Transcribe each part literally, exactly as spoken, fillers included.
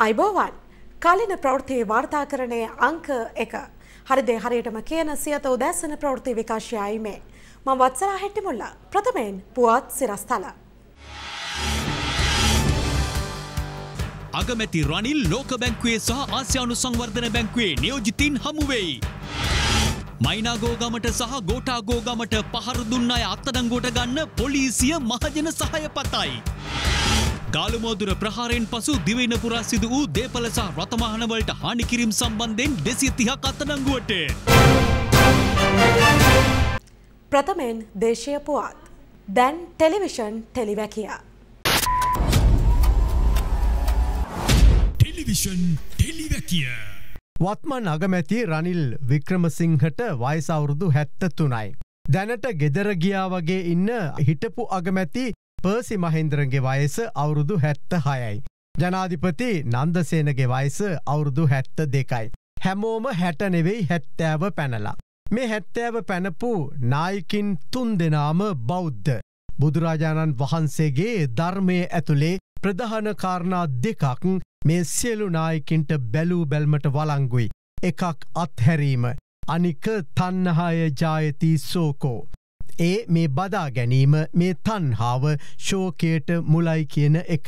අයිබෝවන් කාලින ප්‍රවෘත්ති වාර්තාකරණයේ අංක එක හරිදේ හරියටම කියන සියත උදෑසන ප්‍රවෘත්ති විකාශයයි මේ මම වත්සලා හෙට්ටිමුල්ලා ප්‍රථමයෙන් පුවත් සිරස්තල අගමැති රනිල් ලෝක බැංකුවේ සහ ආසියානු සංවර්ධන බැංකුවේ නියෝජිතින් හමු වෙයි. මයිනාගෝ ගමට සහ ගෝඨාගෝ ගමට පහර දුන්න අය අත්අඩංගුවට ගන්න පොලිසිය මහජන සහාය පතයි. ගාලුමෝදුර ප්‍රහාරයෙන් පසු දිවයින පුරා සිදු වූ දේපල සහ රථවාහන වලට හානි කිරීම සම්බන්ධයෙන් දෙසිය තිහක් අත්අඩංගුවට. ප්‍රථමයෙන් දේශීය පුවත්. දැන් ටෙලිවිෂන් ටෙලිවැකියා. ටෙලිවිෂන් ටෙලිවැකියා. වත්මන් අගමැති රනිල් වික්‍රමසිංහට වයස අවුරුදු හැත්තෑ තුනයි. දැනට ගෙදර ගියා වගේ ඉන්න හිටපු අගමැති පර්සි මහින්ද්‍රගේ වයස අවුරුදු හැත්තෑ හයයි. ජනාධිපති නන්දසේනගේ වයස අවුරුදු හැත්තෑ දෙකයි. හැමෝම හැට නෙවෙයි හැත්තෑව පැනලා. මේ හැත්තෑව පැනපු නායකින් තුන් දෙනාම බෞද්ධ. බුදුරජාණන් වහන්සේගේ ධර්මය ඇතුළේ ප්‍රධාන කාරණා දෙකක් මේ සියලු නායකින්ට බැලූ බැල්මට වලංගුයි. එකක් අත්හැරීම, අනික තණ්හාය ජායති සෝකෝ. ඒ මේ බදා ගැනීම මේ තණ්හාව ශෝකයට මුලයි කියන එක.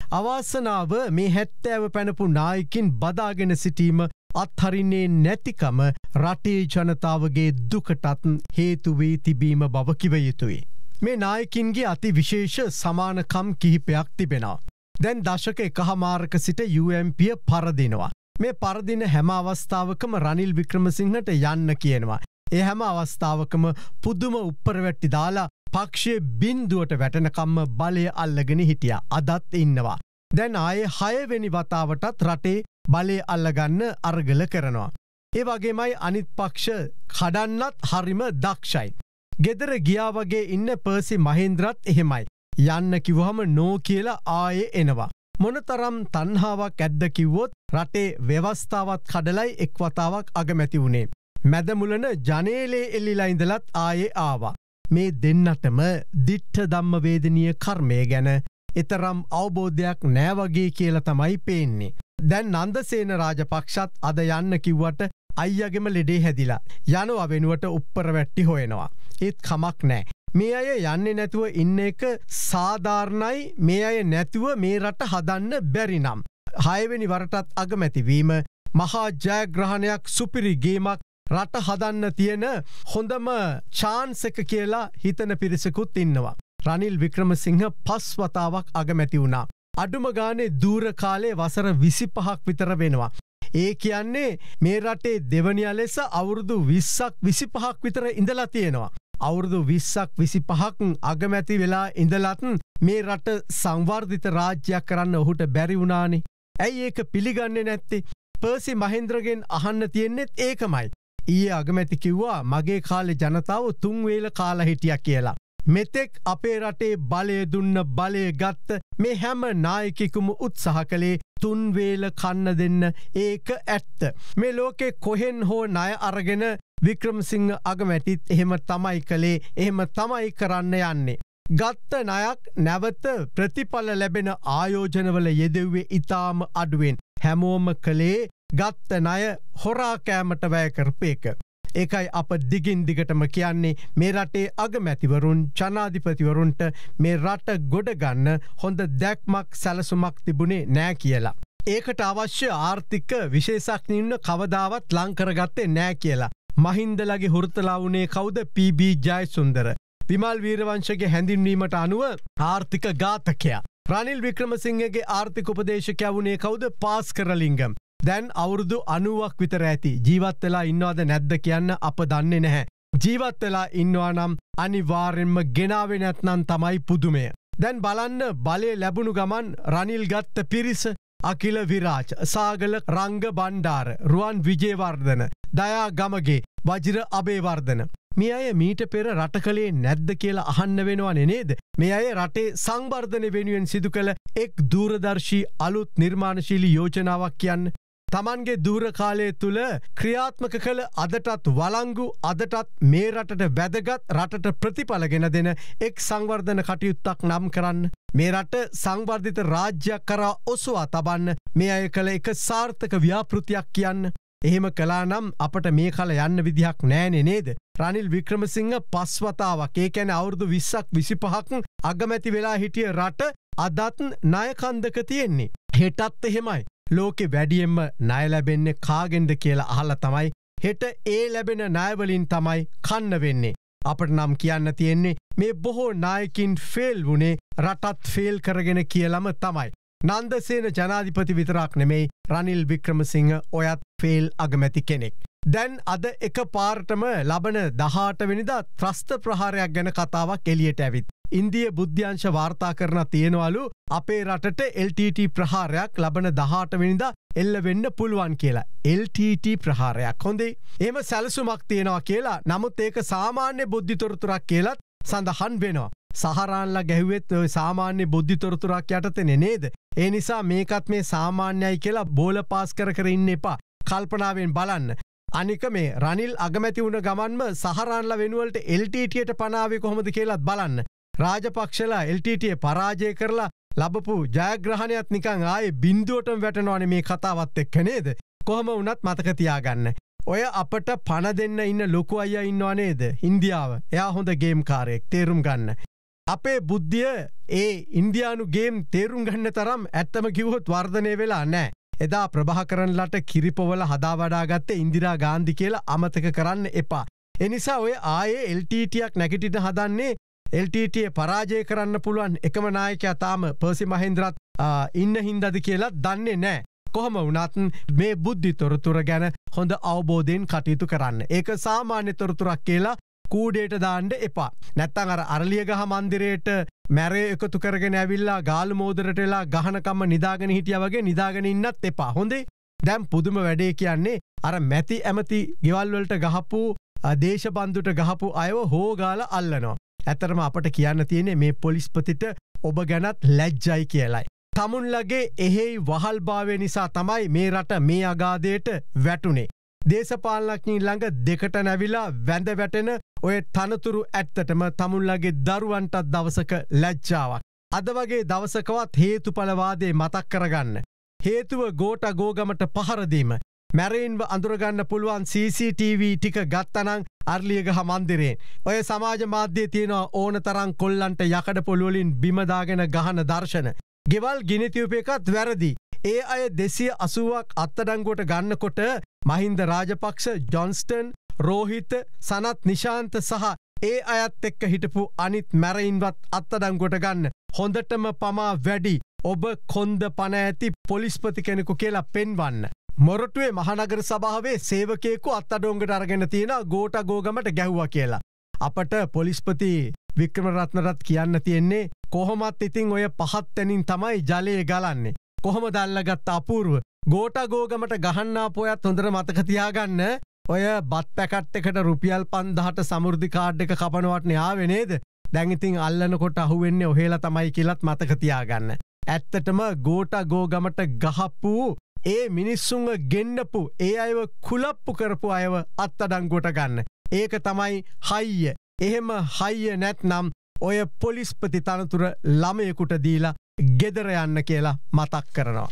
අවාසනාව මේ හැත්තෑව පැනපු නායකින් බදාගෙන සිටීම අත්හරින්නේ නැතිකම රටේ ජනතාවගේ දුකටත් හේතු වී තිබීම බව කිව යුතුයි. මේ නායකින්ගේ අති විශේෂ සමානකම් කිහිපයක් තිබෙනවා. දැන් දශක එකහමාරක සිට යූ එම් පී පරදිනවා. මේ පරදින හැම අවස්ථාවකම රනිල් වික්‍රමසිංහට යන්න කියනවා. ඒ හැම අවස්ථාවකම පුදුම උප්පරවැට්ටි දාලා පක්ෂයේ බින්දුවට වැටෙනකම්ම බලය අල්ලගෙන හිටියා. අදත් ඉන්නවා. දැන් ආයේ හයවෙනි වතාවටත් රටේ බලය අල්ලගන්න අරගල කරනවා. ඒ වගේමයි අනිත් පක්ෂ කඩන්නත් හරිම දක්ෂයි. ගෙදර ගියා වගේ ඉන්න පර්සි මහින්ද්‍රත් එහෙමයි. යන්න කිව්වහම නෝ කියලා ආයේ එනවා. මොනතරම් තණ්හාවක් ඇද්ද කිව්වොත් රටේ ව්‍යවස්ථාවත් කඩලයි එක් වතාවක් අගමැති වුණේ. මැදමුලන ජනේලේ එල්ලිලා ඉඳලත් ආයේ ආවා. මේ දෙන්නටම දිට්ඨ ධම්ම වේදනීය කර්මය ගැන එතරම් අවබෝධයක් නෑ වගේ කියලා තමයි පේන්නේ. දැන් නන්දසේන රාජපක්ෂත් අද යන්න කිව්වට අයියගෙම ලෙඩේ හැදිලා. යනවා වෙනුවට උප්පරවැට්ටි හොයනවා. ඒත් කමක් නෑ. මේ අය යන්නේ නැතුව ඉන්න එක සාධාරණයි. මේ අය නැතුව මේ රට හදන්න බැරි නම්. හයවෙනි වරටත් අගමැතිවීම මහා ජයග්‍රහණයක් සුපිරි ගේමක් රට හදන්න තියෙන හොඳම චාන්ස් එක කියලා හිතන පිරිසකුත් ඉන්නවා. රනිල් වික්‍රමසිංහ පස් වතාවක් අගමැති වුණා. අඩුම ගානේ දූර කාලේ වසර විසිපහක් විතර වෙනවා. ඒ කියන්නේ මේ රටේ දෙවනියා ලෙස අවුරුදු විස්සක් විසිපහක් විතර ඉඳලා තියෙනවා. අවුරුදු විස්සක් විසිපහක් අගමැති වෙලා ඉඳලත් මේ රට සංවර්ධිත රාජ්‍යයක් කරන්න ඔහුට බැරි වුණානේ. ඇයි ඒක පිළිගන්නේ නැත්තේ? පර්සි මහින්ද්‍රගෙන් අහන්න තියෙන්නේත් ඒකමයි. ඊයේ අගමැති කිව්වා මගේ කාලේ ජනතාව තුන් වේල කාලා හිටියා කියලා. මෙතෙක් අපේ රටේ බලය දුන්න බලය ගත්ත මේ හැම නායකයෙකුම උත්සාහ කළේ තුන් වේල කන්න දෙන්න. ඒක ඇත්ත. මේ ලෝකේ කොහෙන් හෝ ණය අරගෙන වික්‍රමසිංහ අගමැතිත් එහෙම තමයි කළේ. එහෙම තමයි කරන්න යන්නේ. ගත්ත ණයක් නැවත ප්‍රතිඵල ලැබෙන ආයෝජනවල යෙදෙව්වේ ඉතාම අඩුවෙන්. හැමෝම කළේ ගත්ත ණය හොරා කෑමට වැය කරපු එක. ඒකයි අප දිගින් දිගටම කියන්නේ මේ රටේ අගමැතිවරුන් ජනාධිපතිවරුන්ට මේ රට ගොඩ ගන්න හොඳ දැක්මක් සැලසුමක් තිබුණේ නෑ කියලා. ඒකට අවශ්‍ය ආර්ථික විශේෂඥයින්ව කවදාවත් ලං කරගත්තේ නෑ කියලා. මහින්දලගේ හුරතලා වුණේ කවුද? P B Jayasundara. විමල් වීරවංශගේ හැඳින්වීමට අනුව ආර්ථික ඝාතකයා. රනිල් වික්‍රමසිංහගේ ආර්ථික උපදේශකයා වුණේ කවුද? පාස්කරලිංගම්. දැන් අවුරුදු අනූවක් විතර ඇති. ජීවත් වෙලා ඉන්නවද නැද්ද කියන්න අප දන්නේ නැහැ. ජීවත් වෙලා ඉන්නවා නම් අනිවාර්යෙන්ම ගෙනාවේ නැත්නම් තමයි පුදුමය. දැන් බලන්න බලය ලැබුණු ගමන් රනිල් ගත්ත පිරිස: අකිල විරාජ්, සාගල රංග බණ්ඩාර, රුවන් විජේවර්ධන, දයා ගමගේ, වජිර අබේවර්ධන. මේ අය මීට පෙර රට කලේ නැද්ද කියලා අහන්න වෙනවනේ නේද? මේ අය රටේ සංවර්ධන වෙනුවෙන් සිදු කළ එක් දූරදර්ශී අලුත් නිර්මාණශීලී යෝජනාවක් කියන්න. තමන්ගේ දූර කාලය තුළ ක්‍රියාත්මක කළ අදටත් වලංගු අදටත් මේ රටට වැදගත් රටට ප්‍රතිඵලගෙන දෙන එක් සංවර්ධන කටයුත්තක් නම් කරන්න. මේ රට සංවර්ධිත රාජ්‍යයක් කරා ඔසවා තබන්න මේ අය කළ එක සාර්ථක ව්‍යාපෘතියක් කියන්න. එහෙම කලා නම් අපට මේ කල යන්න විදිහක් නෑනේ නේද. රනිල් වික්‍රමසිංහ පස්වතාවක් ඒ කැන අවුරුදු විස්සක් විසිපහක් අගමැති වෙලා හිටිය රට අදත් ණයකන්දක තියෙන්නේ. හෙටත් එහෙමයි. ලෝකෙ වැඩියෙන්ම ණය ලැබෙන්නේ කාගෙන්ද කියලා අහලා තමයි හෙට ඒ ලැබෙන ණයවලින් තමයි කන්න වෙන්නේ. අපට නම් කියන්න තියෙන්නේ මේ බොහෝ නායකින් ෆේල් වුණේ රටත් ෆේල් කරගෙන කියලම තමයි. නන්දසේන ජනාධිපති විතරක් නෙමෙයි රනිල් වික්‍රමසිංහ ඔයත් ෆේල් අගමැති කෙනෙක්. දැන් අද එක පාරටම ලබන දහඅට වෙනිදා ත්‍රස්ත ප්‍රහාරයක් ගැන කතාවක් එලියට ඇවිත්. ඉන්දිය බුද්ධ්‍යංශ වාර්තා කරන තියෙනවලු අපේ රටට එල් ටී ටී ප්‍රහාරයක් ලබන දහඅට වෙනිදා එල්ල වෙන්න පුළුවන් කියලා. එල් ටී ටී ප්‍රහාරයක් හොඳේ. එහෙම සැලසුමක් තියෙනවා කියලා. නමුත් ඒක සාමාන්‍ය බුද්ධි තොරතුරක් කියලත් සඳහන් වෙනවා. සහරාන්ලා ගැහුවෙත් ඔය සාමාන්‍ය බුද්ධි තොරතුරක් යටතේ නේද? ඒ නිසා මේකත් මේ සාමාන්‍යයි කියලා බෝල පාස් කර කර ඉන්න එපා. කල්පනාවෙන් බලන්න. අනික මේ රනිල් අගමැති වුණ ගමන්ම සහරාන්ලා වෙනුවලට එල් ටී ටී ට පනාවේ කොහොමද කියලාත් බලන්න. රාජපක්ෂලා එල් ටී ටී පරාජය කරලා ලබපු ජයග්‍රහණයත් නිකන් ආයේ බින්දුවටම වැටෙනවනේ මේ කතාවත් එක්ක නේද? කොහොම වුණත් මතක තියාගන්න. ඔය අපට පණ දෙන්න ඉන්න ලොකු අයියා ඉන්නව නේද? ඉන්දියාව. එයා හොඳ ගේම් කාරයෙක්. තේරුම් ගන්න. අපේ බුද්ධිය ඒ ඉන්දියානු ගේම් තේරුම් ගන්න තරම් ඇත්තම කිව්වොත් වර්ධනය වෙලා නැහැ. එදා ප්‍රභාකරන්ලට කිරිපොවල හදා වඩා ගත්තේ ඉන්දිරා ගාන්ධි කියලා අමතක කරන්න එපා. ඒ නිසා ඔය ආයේ එල් ටී ටී ක් නැගිටින්න හදන්නේ එල් ටී ටී පරාජය කරන්න පුළුවන් එකම නායකයා තාම පර්සි මහේන්ද්‍රත් ඉන්න හින්දාද කියලා දන්නේ නැහැ. කොහොම වුණත් මේ බුද්ධි තොරතුර ගැන හොඳ අවබෝධයෙන් කටයුතු කරන්න. ඒක සාමාන්‍ය තොරතුරක් කියලා කූඩේට දාන්න එපා. නැත්තම් අර අරලියගහ මන්දිරයට මැරේ එකතු කරගෙන ඇවිල්ලා ගාලු මෝදරට වෙලා ගහනකම්ම නිදාගෙන හිටියා වගේ නිදාගෙන ඉන්නත් එපා. හොඳේ. දැන් පුදුම වැඩේ කියන්නේ අර මැති ඇමති ගෙවල් වලට ගහපු දේශබන්දුට ගහපු අයව හොගාලා අල්ලනවා. ඇතරම අපට කියන්න තියෙන්නේ මේ පොලිස්පතිට ඔබ ගැනත් ලැජ්ජයි කියලයි. තමුන්ලගේ එහෙයි වහල්භාවය නිසා තමයි මේ රට මේ අගාධයට වැටුනේ. දේශපාලනඥයින් ළඟ දෙකට නැවිලා වැඳ වැටෙන ඔය තනතුරු ඇත්තටම තමුන්ලගේ දරුවන්ටත් දවසක ලැජ්ජාවක්. අද වගේ දවසකවත් හේතුඵලවාදේ මතක් කරගන්න. හේතුව ගෝඨා ගෝගමට පහර දීම. මැරෙන්ව අඳුරගන්න පුළුවන් සී සී ටී වී ටික ගත්තනම් අර්ලියගහ මන්දිරයෙන්. ඔය සමාජ මාධ්‍යයේ තියෙන ඕන තරම් කොල්ලන්ට යකඩ පොළවලින් බිම දාගෙන ගහන දර්ශන. ගෙවල් ගිනි තියුප එකත් වැරදි. ඒ අය දෙසිය අසූවක් අත්අඩංගුවට ගන්නකොට මහින්ද රාජපක්ෂ, ජොන්ස්ටන්, රෝහිත, සනත් නිශාන්ත සහ ඒ අයත් එක්ක හිටපු අනිත් මැරයින්වත් අත්අඩංගුවට ගන්න. හොඳටම පමා වැඩි. ඔබ කොන්ද පණ ඇති පොලිස්පති කෙනෙකු කියලා පෙන්වන්න. මොරටුවේ මහනගර සභාවේ සේවකයෙකු අත්අඩංගුවට අරගෙන තියෙන ගෝඨා ගෝගමට ගැහුවා කියලා. අපට පොලිස්පති වික්‍රමරත්නරත් කියන්න තියෙන්නේ කොහොමත් ඉතින් ඔය පහත් තැනින් තමයි ජලය ගලන්නේ. කොහොමද අල්ලගත්ත අපූර්ව. ගෝඨා ගෝගමට ගහන්න ආපු අයත් හොඳට මතක තියාගන්න. ඔය බත් පැකට් එකට රුපියල් පන්දාහට සමෘද්ධි කාඩ් එක කපනවට න්යාවේ නේද? දැන් ඉතින් අල්ලනකොට අහුවෙන්නේ ඔහෙලා තමයි කියලාත් මතක තියාගන්න. ඇත්තටම ගෝඨා ගෝගමට ගහපු ඒ මිනිස්සුන්ව ගෙන්නපු ඒ අයව කුලප්පු කරපු අයව අත්අඩංගුවට ගන්න. ඒක තමයි හයිය. එහෙම හයිය නැත්නම් ඔය පොලිස්පති තනතුර ළමයෙකුට දීලා ගෙදර යන්න කියලා මතක් කරනවා.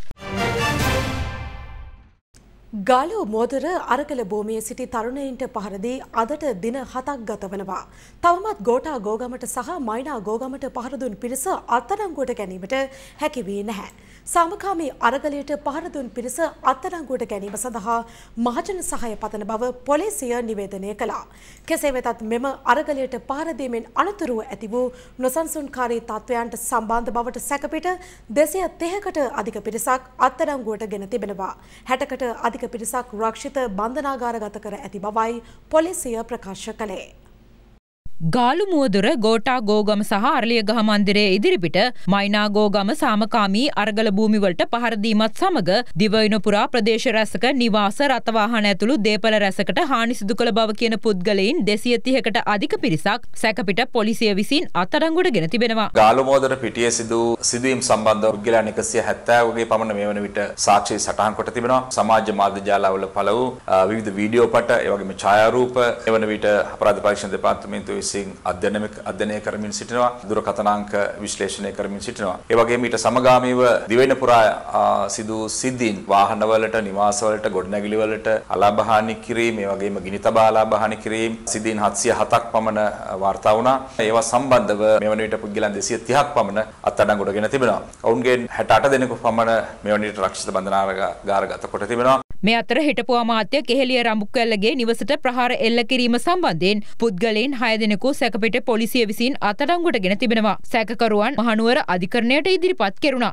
ගාලු මෝදර අරගල භූමියේ සිටි තරුණයින්ට පහරදී අදට දින හතක් ගත වනවා. තවමත් ගෝඨා ගෝගමට සහ මයිනා ගෝගමට පහර දුන් පිරිස අත්අඩංගුවට ගැනීමට හැකි වී නැහැ. සාමකාමී අරගලයට පහර දුන් පිරිස අත්අඩංගුවට ගැනීම සඳහා මහජන සහාය පතන බව පොලිසිය නිවේදනය කළා. කෙසේ වෙතත් මෙම අරගලයට පහර දීමෙන් අනතුරුව ඇති වූ නොසන්සුන්කාරී තත්ත්වයන්ට සම්බන්ධ බවට සැකපිට දෙසිය තිහකට අධික පිරිසක් අත්අඩංගුවට ගෙන තිබෙනවා. හැටකට අධික පිරිසක් රක්ෂිත බන්ධනාගාරගත කර ඇති බවයි පොලිසිය ප්‍රකාශ කළේ. ගාලු මුවදොර ගෝටා ගෝගම සහ අරලියගහ මන්දිරයේ ඉදිරිපිට මයිනා ගෝගම සාමකාමී අරගල භූමි වලට පහර දීමත් සමග දිවයින පුරා ප්‍රදේශ රැසක නිවාස රථ වාහන ඇතුළු දේපල රැසකට හානි සිදු කළ බව කියන පුද්ගලයන් දෙසිය තිහකට අධික පිරිසක් සැකපිට පොලිසිය විසින් අත්අඩංගුවට ගෙන තිබෙනවා. ගාලු මුවදොර පිටියේ සිදු සිදුවීම් සම්බන්ධව පුද්ගලයන් එකසිය හැත්තෑ වගේ පමණ මේ වන විට සාක්ෂි සටහන් කොට තිබෙනවා. සමාජ මාධ්‍ය ජාලවල පළ වූ විවිධ වීඩියෝ පට ඒ වගේම ඡායාරූප ඒ වන විට අපරාධ පරීක්ෂණ දෙපාර්තමේන්තුව විසින් අධ්‍යයනය අධ්‍යයනය කරමින් සිටිනවා. දුරකථනාංක විශ්ලේෂණය කරමින් සිටිනවා. ඒ වගේම ඊට සමගාමීව දිවයින පුරා සිදු සිද්ධීන් වාහනවලට, නිවාසවලට, ගොඩනැගිලිවලට අලාභහානි කිරීම, ඒ වගේම ගිනි තබා අලාභහානි කිරීම සිද්ධීන් හත්සිය හතක් පමණ වාර්තා වුණා. ඒවා සම්බන්ධව මෙවන විට පුද්ගලයන් දෙසිය තිහක් පමණ අත්අඩංගුවට ගෙන තිබෙනවා. ඔවුන්ගේ හැට අට දෙනෙකු පමණ මෙවන විට රක්ෂිත බන්ධනාගාරගත කොට තිබෙනවා. මේ අතර හිටපු අමාත්‍ය කෙහෙලිය රඹුක්වැල්ලගේ නිවසට ප්‍රහාර එල්ල කිරීම සම්බන්ධයෙන් පුද්ගලයන් හය දෙනෙකු සැකපිට පොලිසිය විසින් අත්අඩංගුවට ගෙන තිබෙනවා. සැකකරුවන් මහනුවර අධිකරණයට ඉදිරිපත් කෙරුණා.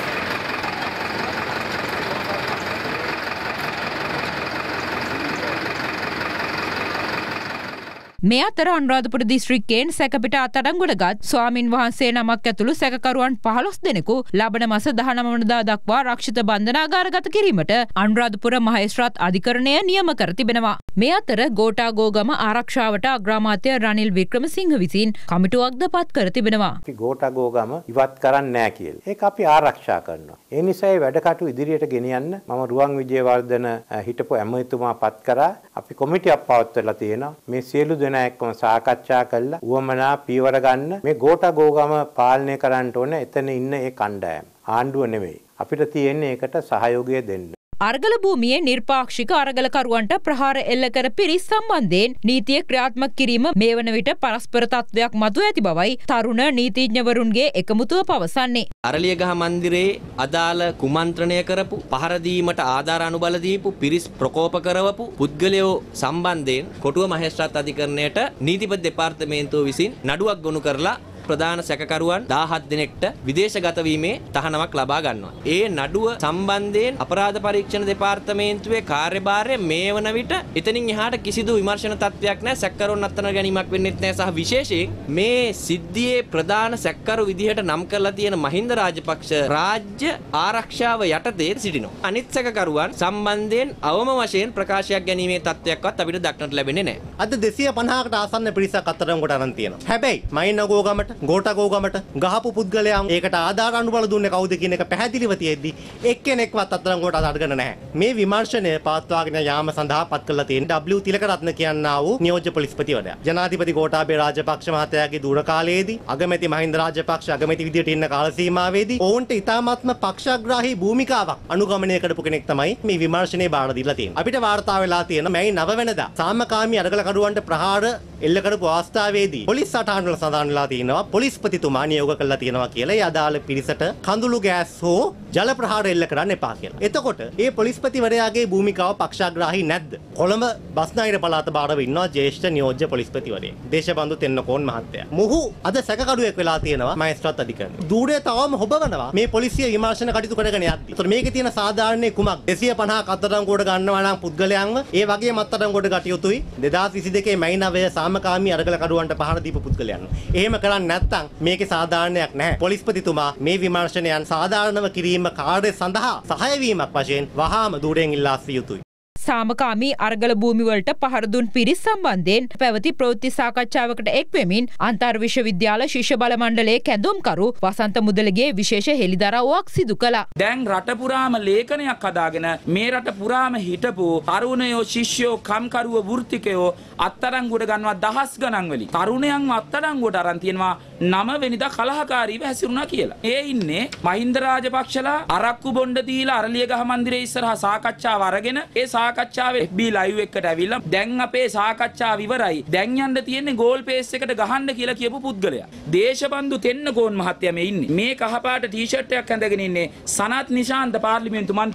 මේ අතර අනුරාධපුර දිස්ත්‍රික්කයෙන් සැකපිට අත්අඩංගුවටගත් ස්වාමින් වහන්සේ නමක් ඇතුළු සැකකරුවන් පහළොස් දෙනෙකු ලබන මාස දහනව වනදා දක්වා රක්ෂිත බන්ධනාගාරගත කිරීමට අනුරාධපුර මහේස්ත්‍රාත් අධිකරණය නියම කර තිබෙනවා. මේ අතර ගෝටා ගෝගම ආරක්ෂාවට අග්‍රාමාත්‍ය රනිල් වික්‍රමසිංහ විසින් කමිටුවක්ද පත් කර තිබෙනවා. අපි ගෝටා ගෝගම ඉවත් කරන්නේ නැහැ කියලා. ඒක අපි ආරක්ෂා කරනවා. ඒ නිසා මේ වැඩ කටයුතු ඉදිරියට ගෙනියන්න මම රුවන් විජේවර්ධන හිටපු ඇමතිතුමා පත් කරා. අපි කොමිටියක් පවත්වලා තියෙනවා. මේ සියලු දෙනා එක්කම සාකච්ඡා කළා උවමනා පීවර ගන්න මේ ගෝටා ගෝගම පාලනය කරන්න ඕනේ. එතන ඉන්න ඒ කණ්ඩායම ආණ්ඩුව නෙවෙයි. අපිට තියෙන්නේ ඒකට සහයෝගය දෙන්න. අරගල භූමියේ නිර්පාක්ෂික අරගලකරුවන්ට ප්‍රහාර එල්ල කර පිරිස් සම්බන්ධයෙන් නීතිය ක්‍රියාත්මක කිරීම මේ වන විට පරස්පර තත්වයක් මතු ඇති බවයි තරුණ නීතිඥවරුන්ගේ එකමුතුව පවසන්නේ. අරලියගහ මන්දිරයේ අදාළ කුමන්ත්‍රණය කරපු පහර දීමට ආධාර අනුබල දීපු පිරිස් ප්‍රකෝප කරවපු පුද්ගලයෝ සම්බන්ධයෙන් කොටුව මහේස්ත්‍රාත් අධිකරණයට නීතිපති දෙපාර්තමේන්තුව විසින් නඩුවක් ගොනු කරලා ප්‍රධාන සැකකරුවන් දහහත් දෙනෙක්ට විදේශගත වීමේ තහනමක් ලබා ගන්නවා. ඒ නඩුව සම්බන්ධයෙන් අපරාධ පරීක්ෂණ දෙපාර්තමේන්තුවේ කාර්යභාරය මේ වන විට එතනින් එහාට කිසිදු විමර්ශන තත්ත්වයක් නැහැ. සැකකරුවන් අත්අඩංගුවට ගැනීමක් වෙන්නෙත් නැහැ. සහ විශේෂයෙන් මේ සිද්ධියේ ප්‍රධාන සැකකරු විදිහට නම් කරලා තියෙන මහින්ද රාජපක්ෂ රාජ්‍ය ආරක්ෂාව යටතේ සිටිනවා. අනිත් සැකකරුවන් සම්බන්ධයෙන් අවම වශයෙන් ප්‍රකාශයක් ගැනීමේ තත්ත්වයක්වත් අපිට දක්නට ලැබෙන්නේ නැහැ. අද දෙසිය පනහකට ආසන්න පිරිසක් අත්අඩංගුවට අරන් තියෙනවා. හැබැයි මයිනගෝගමට ගෝටා ගෝගමට ගහපු පුද්ගලයන් ඒකට ආධාර අනුබල දුන්නේ කවුද කියන එක පැහැදිලිව තියෙද්දි එක්කෙනෙක්වත් අත්අඩංගුවට අරගෙන නැහැ. මේ විමර්ශනය පවත්වාගෙන යාම සඳහා පත් කරලා තියෙන ඩබ්ලිව් තිලකරත්න කියනා වූ නියෝජ්‍ය පොලිස්පතිවරයා. ජනාධිපති ගෝඨාභය රාජපක්ෂ මහතාගේ දුර කාලයේදී අගමැති මහින්ද රාජපක්ෂ අගමැති විදියට ඉන්න කාල සීමාවේදී ඔවුන්ට ඉතාමත්ම පක්ෂග්‍රාහී භූමිකාවක් අනුගමනය කරපු කෙනෙක් තමයි මේ විමර්ශනයේ බාර දීලා තියෙන්නේ. අපිට වාර්තා වෙලා තියෙන මේ නව වෙනදා සාමකාමී අරගලකරුවන්ට ප්‍රහාර එල්ල කරපු අවස්ථාවේදී පොලිස් සටහන් වල සඳහන් වෙලා තියෙනවා පොලිස්පතිතුමා නියෝග කළා තියෙනවා කියලා. ඒ අදාළ පිරිසට කඳුළු ගෑස් හෝ ජල ප්‍රහාර එල්ල කරන්න එපා කියලා. එතකොට ඒ පොලිස්පතිවරයාගේ භූමිකාව පක්ෂග්‍රාහී නැද්ද? කොළඹ බස්නාහිර පළාත බාරව ඉන්නවා ජ්‍යෙෂ්ඨ නියෝජ්‍ය පොලිස්පතිවරයෙක්. දේශබන්දු තෙන්නකෝන් මහත්තයා. මොහු අද සැකකඩුවෙක් වෙලා තියෙනවා මහේස්ත්‍රාත් අධිකරණය. දූරේ තවම හොබවනවා මේ පොලිසිය විමර්ශන කටයුතු කරගෙන යද්දි. ඒතර මේකේ තියෙන සාධාරණේ කුමක්? දෙසිය පනහක අත්අඩංගුවට ගන්නවා නම් පුද්ගලයන්ව ඒ වගේම අත්අඩංගුවට ගටියුතුයි දෙදාස් විසි දෙකේ මැයි නවය සාමකාමී අරගලකරුවන්ට පහර දීපු පුද්ගලයන්ව. එහෙම කරන්නේ නැත්නම් මේකේ සාධාරණයක් නැහැ. පොලිස්පතිතුමා මේ විමර්ශනයන් සාධාරණව කිරීම කාර්ය සඳහා සහාය වීමක් වශයෙන් වහාම දූරෙන් ඉල්ලා සිටිය යුතුයි. සාමකාමී අරගල භූමිවලට පහර දුන් පිරිස් සම්බන්ධයෙන් පැවති ප්‍රවෘත්ති සාකච්ඡාවකට එක් වෙමින් අන්තර් විශ්වවිද්‍යාල ශිෂ්‍ය බල මණ්ඩලයේ කැඳවුම්කරු වසන්ත මුදලිගේ විශේෂ හෙළිදරව්වක් සිදු කළා. දැන් රට පුරාම ලේඛනයක් හදාගෙන මේ රට පුරාම හිටපු තරුණයෝ ශිෂ්‍යයෝ කම්කරුවෝ වෘත්තිකයෝ අත්අඩංගුවට ගන්නවා දහස් ගණන් වලින්. තරුණයන්ව අත්අඩංගුවට අරන් තියෙනවා නම වෙනිදා කලහකාරීව හැසිරුණා කියලා. ඒ ඉන්නේ මහින්ද රාජපක්ෂලා අරක්කු බොණ්ඩ දීලා අරලියගහ මන්දිරයේ ඉස්සරහා සාකච්ඡාව අරගෙන ඒ සාකච්ඡාවේ එෆ් බී ලයිව් එකට ඇවිල්ලා දැන් අපේ සාකච්ඡාව ඉවරයි. දැන් යන්න තියෙන්නේ ගෝල් පේස් එකට ගහන්න කියලා කියපු පුද්ගලයා. දේශබන්දු තෙන්නකෝන් මහත්තයා මේ ඉන්නේ. මේ කහපාට ටී-ෂර්ට් එකක් ඇඳගෙන ඉන්නේ සනත් නිශාන්ත පාර්ලිමේන්තු මන්ත්‍රී.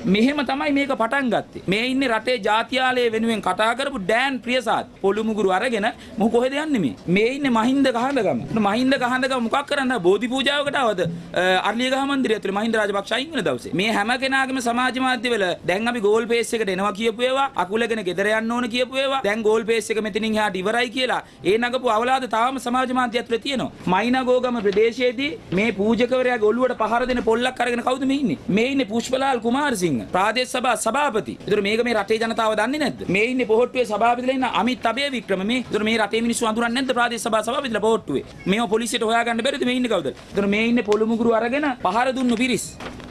මෙහෙම තමයි මේක පටන් ගත්තේ. මේ ඉන්නේ රටේ ජාත්‍යාලය වෙනුවෙන් කතා කරපු ඩෑන් ප්‍රියසාද් පොළු මුගුරු අරගෙන මොහු කොහෙද යන්නේ මේ? මේ ඉන්නේ මහින්ද ගහඳගම. මහින්ද ගහඳගම මොකක් කරන්න බෝධි පූජාවකට ආවද? අර්ලියගහ මන්දිරය ඇතුලේ මහින්ද රාජපක්ෂ අයින් වෙන දවසේ. මේ හැම කෙනාගේම සමාජ මාධ්‍යවල දැන් අපි ගෝල් පේස් එකට එනවා කියපු ඒවා, අකුලගෙන ගෙදර යන්න ඕන කියපු ඒවා, දැන් ගෝල් පේස් එක මෙතනින් එහාට ඉවරයි කියලා ඒ නගපු අවලාද තාම සමාජ මාධ්‍ය ඇතුලේ තියෙනවා. මයිනගෝගම ප්‍රදේශයේදී මේ පූජකවරයාගේ ඔළුවට පහර දෙන පොල්ලක් අරගෙන කවුද මේ ඉන්නේ? මේ ඉන්නේ පුෂ්පලාල් කුමාරසිංහ, ප්‍රාදේශ සභා සභාපති. ඒතර මේක මේ රටේ ජනතාව දන්නේ නැද්ද? මේ ඉන්නේ පොහොට්ටුවේ සභාපතිලා ඉන්න අමිත් අබේවික්‍රම මේ. ඒතර මේ රටේ මිනිස්සු අඳුරන්නේ නැද්ද ප්‍රාදේශ සභා සභාපතිලා පොහොට්ටුවේ? මේව පොලිසියට හොයාගන්න බැරිද මේ ඉන්නේ කවුද? ඒතර මේ ඉන්නේ පොළු මුගුරු අරගෙන පහර දුන්නු පිරිස්.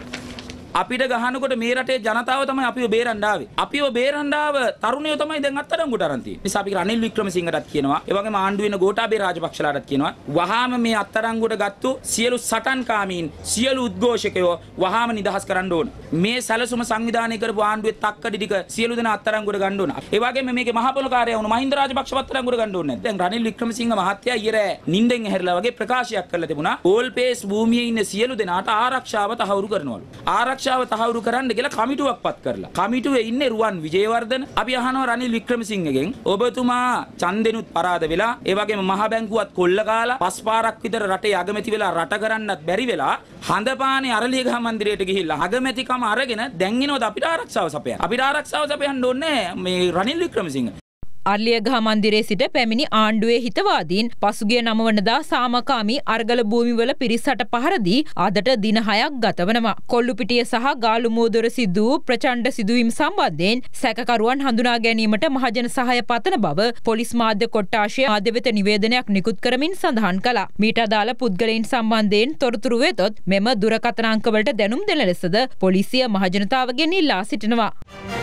අපිට ගහනකොට මේ රටේ ජනතාව තමයි අපිව බේරන්න ආවේ. අපිව බේරන්න ආව තරුණයෝ තමයි දැන් අත්අඩංගුවට අරන් තියෙන්නේ. නිසා අපි රනිල් වික්‍රමසිංහටත් කියනවා, ඒ වගේම ආණ්ඩු වෙන ගෝඨාභය රාජපක්ෂලාටත් කියනවා, වහාම මේ අත්අඩංගුවට ගත්තු සියලු සටන්කාමීන්, සියලු උද්ඝෝෂකයෝ වහාම නිදහස් කරන්න ඕන. මේ සැලසුම සංවිධානය කරපු ආණ්ඩුවේ තක්කඩි ටික සියලු දෙනා අත්අඩංගුවට ගන්න ඕන. ඒ වගේම මේකේ මහපොළොකාරයා වුණු මහින්ද රාජපක්ෂ අත්අඩංගුවට ගන්න ඕනේ. දැන් රනිල් වික්‍රමසිංහ මහත්තයා ඊරෑ නිින්දෙන් ඇහැරිලා වගේ ප්‍රකාශයක් කරලා තිබුණා. ඕල්පේස් භූමියේ ඉන්න සියලු දෙනාට ආරක්ෂාව තහවුරු කරනවලු. ආරක්ෂාව තහවුරු කරන්න කියලා කමිටුවක් පත් කරලා. කමිටුවේ ඉන්නේ රුවන් විජේවර්ධන. අපි අහනවා රනිල් වික්‍රමසිංහගෙන්, ඔබතුමා ඡන්දෙනුත් පරාද වෙලා, ඒ වගේම මහ බැංකුවත් කොල්ල කාලා, පස් පාරක් විතර රටේ අගමැති වෙලා රට කරන්නත් බැරි වෙලා, හඳපානේ අරලියගහ මන්දිරයට ගිහිල්ලා අගමැතිකම අරගෙන දැන් එනවද අපිට ආරක්ෂාව සපයන්න? අපිට ආරක්ෂාව සපයන්න ඕනේ මේ රනිල් වික්‍රමසිංහ. අර්ලියගහ මන්දිරයේ සිට පැමිණි ආණ්ඩුවේ හිතවාදීන් පසුගිය නව වනදා සාමකාමී අර්ගල භූමිවල පිරිසට පහර දී අදට දින හයක් ගතවනවා. කොල්ලුපිටිය සහ ගාලුමෝදොර සිදු වූ ප්‍රචණ්ඩ සිදුවීම් සම්බන්ධයෙන් සැකකරුවන් හඳුනා ගැනීමට මහජන සහාය පතන බව පොලිස් මාධ්‍ය කොට්ටාශය මාධ්‍ය වෙත නිවේදනයක් නිකුත් කරමින් සඳහන් කළා. මීට අදාළ පුද්ගලයන් සම්බන්ධයෙන් තොරතුරු වෙතොත් මෙම දුරකථන අංකවලට දැනුම් දෙන ලෙසද පොලිසිය මහජනතාවගෙන් ඉල්ලා සිටිනවා.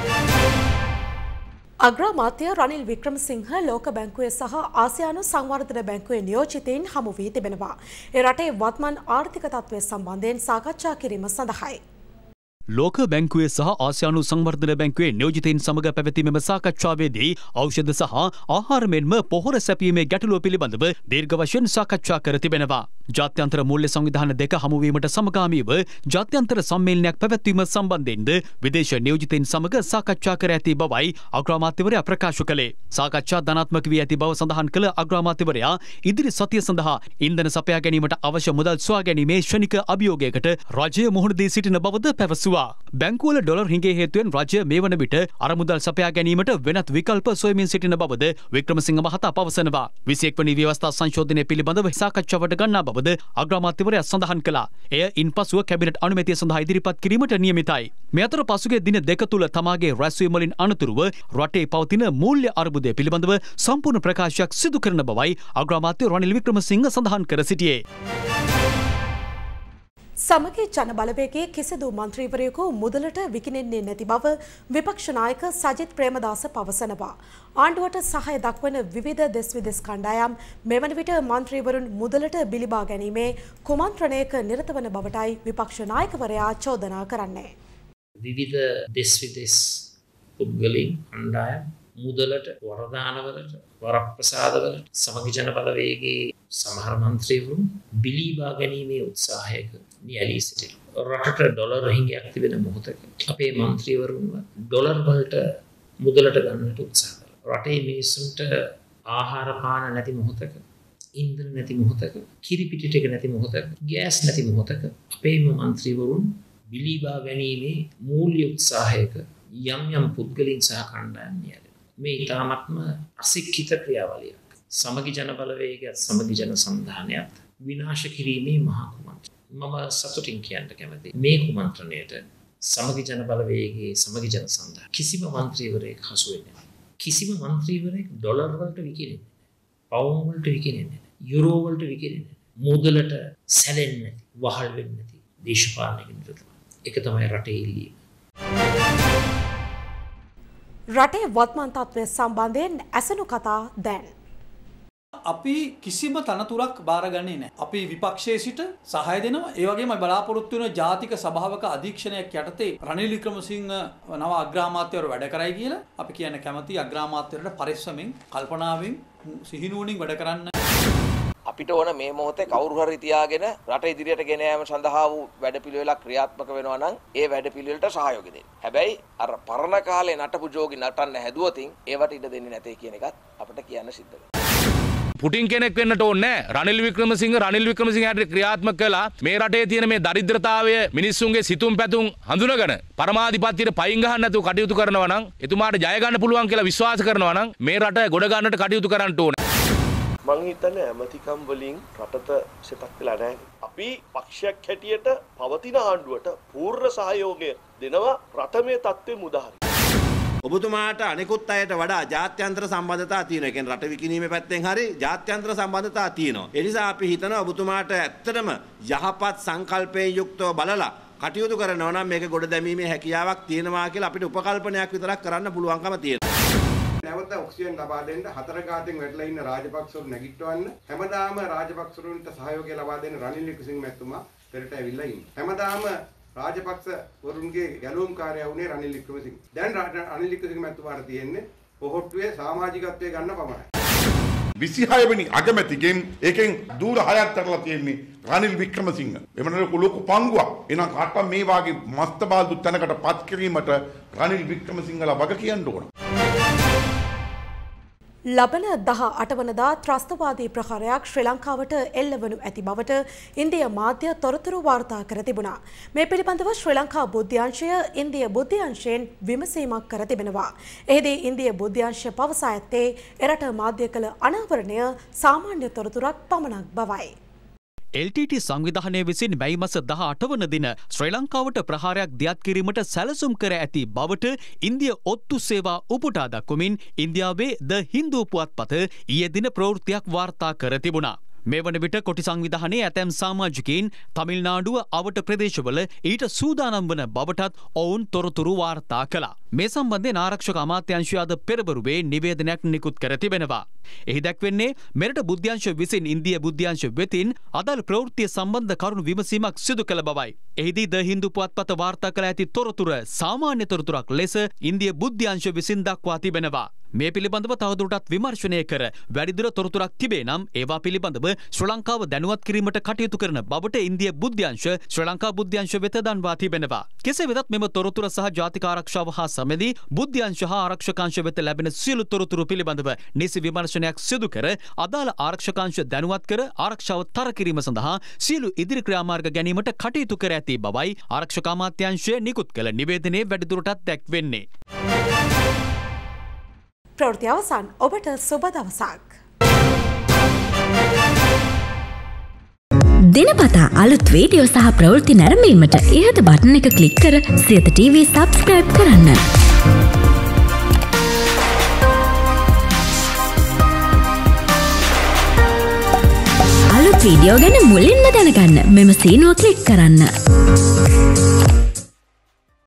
අග්‍රාමාත්‍ය රනිල් වික්‍රමසිංහ ලෝක බැංකුවේ සහ ආසියානු සංවර්ධන බැංකුවේ නියෝජිතයින් හමු වී තිබෙනවා. ඒ රටේ වත්මන් ආර්ථික තත්ත්වය සම්බන්ධයෙන් සාකච්ඡා කිරීම සඳහායි. ලෝක බැංකුවේ සහ ආසියානු සංවර්ධන බැංකුවේ නියෝජිතයින් සමග පැවති මෙම සාකච්ඡාවේදී ඖෂධ සහ ආහාර මෙන්ම පොහොර සැපීමේ ගැටලුව පිළිබඳව දීර්ඝ වශයෙන් සාකච්ඡා කර තිබෙනවා. ජාත්‍යන්තර මූල්‍ය සංවිධාන දෙක හමුවීමට සමගාමීව ජාත්‍යන්තර සම්මේලනයක් පැවැත්වීම සම්බන්ධයෙන්ද විදේශ නියෝජිතයින් සමග සාකච්ඡා කර ඇති බවයි අග්‍රාමාත්‍යවරයා ප්‍රකාශ කළේ. සාකච්ඡා ධනාත්මක වී ඇති බව සඳහන් කළ අග්‍රාමාත්‍යවරයා ඉදිරි සතිය සඳහා ඉන්ධන සපයා ගැනීමට අවශ්‍ය මුදල් සොයා ගැනීමේ ක්ෂණික අභියෝගයකට රජය මුහුණ දී සිටින බවද පැවසුවා. බැංකුවල ඩොලර් හිඟේ හේතුවෙන් රජය මේ වන විට අරමුදල් සපයා ගැනීමට වෙනත් විකල්ප සොයමින් සිටින බවද වික්‍රමසිංහ මහතා පවසනවා. විසිඑක් වනි ව්‍යවස්ථා සංශෝධනය පිළිබඳව සාකච්ඡාවට ගන්නා බවද අග්‍රාමාත්‍යවරයා සඳහන් කළා. එය ඉන්පසුව කැබිනට් අනුමැතිය සඳහා ඉදිරිපත් කිරීමට නියමිතයි. මේ අතර පසුගිය දින දෙක තුල තමාගේ රැස්වීම වලින් අනතුරුව රටේ පවතින මූල්‍ය අර්බුදය පිළිබඳව සම්පූර්ණ ප්‍රකාශයක් සිදු කරන බවයි අග්‍රාමාත්‍ය රනිල් වික්‍රමසිංහ සඳහන් කර සිටියේ. සමගි ජන බලවේගයේ කිසිදු මන්ත්‍රීවරයෙකු මුදලට විකිණෙන්නේ නැති බව විපක්ෂ නායක සජිත් ප්‍රේමදාස පවසනවා. ආණ්ඩුවට සහාය දක්වන විවිධ දෙස් විදෙස් කණ්ඩායම් මෙවන විට මන්ත්‍රීවරුන් මුදලට බිලිබා ගැනීමේ කුමන්ත්‍රණයක නිරත වන බවටයි විපක්ෂ නායකවරයා චෝදනා කරන්නේ. විවිධ දෙස් විදෙස් පුද්ගලයන් කණ්ඩායම් මුදලට වරදානවලට වරප්‍රසාදවලට සමගි ජන බලවේගයේ සමහර මන්ත්‍රීවරුන් බිලිබා ගැනීමේ උත්සාහයක නියැලී සිටිනවා. රටට ඩොලර් හිඟයක් තිබෙන මොහොතක අපේ මන්ත්‍රීවරුන්ව ඩොලර් වලට මුදලට ගන්නට උත්සාහ කරනවා. රටේ මිනිස්සුන්ට ආහාර පාන නැති මොහොතක, ඉන්ධන නැති මොහොතක, කිරිපිටි ටික නැති මොහොතක, ගෑස් නැති මොහොතක අපේ මන්ත්‍රීවරුන් බිලිබා ගැනීමේ මූල්‍ය උත්සාහයක යම් යම් පුද්ගලයන් සහ කණ්ඩායම් නියැලෙනවා. මේ ඉතාමත්ම අසික්කිත ක්‍රියාවලියක්. සමගි ජන බලවේගයත් සමගි ජන සන්ධානයත් විනාශ කිරීමේ මහා කුමන්ත්‍රණය. මම සතුටින් කියන්න කැමතියි මේ කුමන්ත්‍රණයට සමගි ජන බලවේගයේ සමගි ජන සන්ධානය කිසිම මන්ත්‍රීවරයෙක් හසු වෙන්නේ නැහැ. කිසිම මන්ත්‍රීවරයෙක් ඩොලර් වලට විකිණෙන්නේ නැහැ. පවුම් වලට විකිණෙන්නේ නැහැ. යුරෝ වලට විකිණෙන්නේ නැහැ. මුදලට සැලෙන්නේ නැති, වහල් වෙන්නේ නැති දේශපාලනයක නිරත වෙනවා. ඒක තමයි රටේ ඉල්ලීම. රටේ වත්මන් තත්ත්වය සම්බන්ධයෙන් ඇසෙනු කතා දැන්. අපි කිසිම තනතුරක් බාරගන්නේ නැහැ. අපි විපක්ෂයේ සිට සහාය දෙනවා. ඒ වගේම බලාපොරොත්තු වෙන ජාතික සභාවක අධීක්ෂණයක් යටතේ රනිල් වික්‍රමසිංහ නව අග්‍රාමාත්‍යවරු වැඩ කරයි කියලා අපි කියන්න කැමති. අග්‍රාමාත්‍යවරුන්ට පරිස්සමෙන් කල්පනාවෙන් සිහිනුවණින් වැඩ කරන්න. අපිට ඕන මේ මොහොතේ කවුරු හරි තියාගෙන රට ඉදිරියට ගෙන යාම සඳහා වූ වැඩපිළිවෙලක් ක්‍රියාත්මක වෙනවා නම් ඒ වැඩපිළිවෙලට සහයෝගය දෙන්න. හැබැයි අර පරණ කාලේ නටපු ජෝගි නටන්න හැදුවොතින් ඒවට ඉඩ දෙන්නේ නැtei කියන එකත් අපිට කියන්න සිද්ධ වෙනවා. පුටින් කෙනෙක් වෙන්නට ඕනේ රනිල් වික්‍රමසිංහ රනිල් වික්‍රමසිංහ හැටියට ක්‍රියාත්මක කළා මේ රටේ තියෙන මේ දරිද්‍රතාවය මිනිස්සුන්ගේ සිතුම් පැතුම් හඳුනගෙන පරමාධිපත්‍යයට පයින් ගහන්න නැතුව කටයුතු කරනවා නම් එතුමාට ජය ගන්න පුළුවන් කියලා විශ්වාස කරනවා නම් මේ රට ගොඩ ගන්නට කටයුතු කරන්න ඕනේ. මං හිතන්නේ ඇමතිකම් වලින් රටට සෙතක් වෙලා නැහැ. අපි පක්ෂයක් හැටියට පවතින ආණ්ඩුවට පූර්ණ සහයෝගය දෙනවා රට මේ තත්ත්වෙ මුදහරි. ඔබතුමාට අනෙකුත් අයට වඩා ජාත්‍යන්තර සම්බන්ධතා තියෙනවා. ඒ කියන්නේ රට විකිණීමේ පැත්තෙන් හරි ජාත්‍යන්තර සම්බන්ධතා තියෙනවා. ඒ නිසා අපි හිතනවා ඔබතුමාට ඇත්තටම යහපත් සංකල්පයෙන් යුක්තව බලලා කටයුතු කරනවා නම් මේක ගොඩ දැමීමේ හැකියාවක් තියෙනවා කියලා අපිට උපකල්පනයක් විතරක් කරන්න පුළුවන්කම තියෙනවා. නැවත ඔක්සිජන් ලබා දෙන්න හතර ගාතෙන් වැටලා ඉන්න රාජපක්ෂවරු නැගිටවන්න හැමදාම රාජපක්ෂවරුන්ට සහයෝගය ලබා දෙන්න රනිල් වික්‍රමසිංහ මැතිතුමා පෙරට ඇවිල්ලා ඉන්නේ. හැමදාම රාජපක්ෂ වරුන්ගේ ගැලවුම්කාරයා වුණේ රනිල් වික්‍රමසිංහ. දැන් රනිල් වික්‍රමසිංහ මැතිතුමාට තියෙන්නේ පොහොට්ටුවේ සමාජිකත්වයේ ගන්න පමණයි. විසිහය වෙනි අගමැතිගෙන් ඒකෙන් දූර හයක් කරලා තියෙන්නේ රනිල් වික්‍රමසිංහ. එමණර ලොකු පංගුවක්. එහෙනම් කාටවත් මේ වාගේ මස්ත බාල්දු තැනකට පත් කිරීමට රනිල් වික්‍රමසිංහලා වග කියන්න ඕන. ලබන දහ අට වනදා ත්‍රස්තවාදී ප්‍රහාරයක් ශ්‍රී ලංකාවට එල්ලවනු ඇති බවට ඉන්දිය මාධ්‍ය තොරතුරු වාර්තා කර තිබුණා. මේ පිළිබඳව ශ්‍රී ලංකා බුද්ධ්‍යංශය ඉන්දිය බුද්ධ්‍යංශයෙන් විමසීමක් කර තිබෙනවා. එහිදී ඉන්දිය බුද්ධ්‍යංශය පවසා ඇත්තේ එරට මාධ්‍ය කළ අනාවරණය සාමාන්‍ය තොරතුරක් පමණක් බවයි. එල් ටී ටී සංවිධානය විසින් මැයි මස දහ අට වන දින ශ්‍රී ලංකාවට ප්‍රහාරයක් දියත් කිරීමට සැලසුම් කර ඇති බවට ඉන්දිය ඔත්තු සේවා උපුටා දක්වමින් ඉන්දියාවේ ද හින්දු පුවත්පත ඊයේ දින ප්‍රවෘත්තියක් වාර්තා කර තිබුණා. මේ වන විට කොටි සංවිධානයේ ඇතැම් සමාජිකයින් තමිල්නාඩුව අවට ප්‍රදේශවල ඊට සූදානම් වන බවටත් ඔවුන් තොරතුරු වාර්තා කළා. මේ සම්බන්ධයෙන් ආරක්ෂක අමාත්‍යාංශය අද පෙරවරුවේ නිවේදනයක් නිකුත් කර තිබෙනවා. එහි දැක්වෙන්නේ මෙරට බුද්ධ්‍යංශ විසින් ඉන්දිය බුද්ධ්‍යංශ වෙතින් අදාළ ප්‍රවෘත්තිය සම්බන්ධ කරුණු විමසීමක් සිදු කළ බවයි. එහිදී ද හින්දු පුවත්පත වාර්තා කළ ඇති තොරතුර සාමාන්‍ය තොරතුරක් ලෙස ඉන්දිය බුද්ධ්‍යංශ විසින් දක්වා තිබෙනවා. මේ පිළිබඳව තවදුරටත් විමර්ශනය කර වැඩිදුර තොරතුරක් තිබේ නම් ඒවා පිළිබඳව ශ්‍රී ලංකාව දැනුවත් කිරීමට කටයුතු කරන බවට ඉන්දිය බුද්ධ්‍යංශ ශ්‍රී ලංකා බුද්ධ්‍යංශ වෙත දන්වා තිබෙනවා. කෙසේ වෙතත් මෙම තොරතුර සහ ජාතික ආරක්ෂාව හා සමගදී බුද්ධ්‍යංශ හා ආරක්ෂකාංශ වෙත ලැබෙන සියලු තොරතුරු පිළිබඳව නිසි විමර්ශනයක් සිදු කර අදාළ ආරක්ෂකාංශ දැනුවත් කර ආරක්ෂාව තර කිරීම සඳහා සියලු ඉදිරි ක්‍රියාමාර්ග ගැනීමට කටයුතු කර ඇති බවයි ආරක්ෂක අමාත්‍යාංශය නිකුත් කළ නිවේදනයේ වැඩිදුරටත් දැක්වෙන්නේ. ප්‍රවෘත්ති අවසන්. ඔබට සුබ දවසක්. දිනපතා අලුත් වීඩියෝ සහ ප්‍රවෘත්ති නැරඹීමට ඉහත බටන් එක ක්ලික් කර සියත ටීවී සබ්ස්ක්‍රයිබ් කරන්න. අලුත් වීඩියෝ ගැන මුලින්ම දැනගන්න මෙම සීනුව ක්ලික් කරන්න.